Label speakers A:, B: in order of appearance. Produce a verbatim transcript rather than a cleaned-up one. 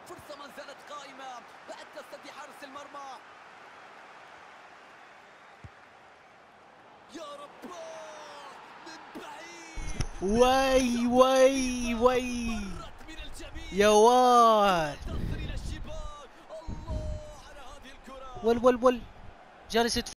A: الفرصة ما زالت قائمة، بقت تصطدي حارس المرمى. يا رب من بعيد.
B: وي وي وي يا واد. ول ول ول جالس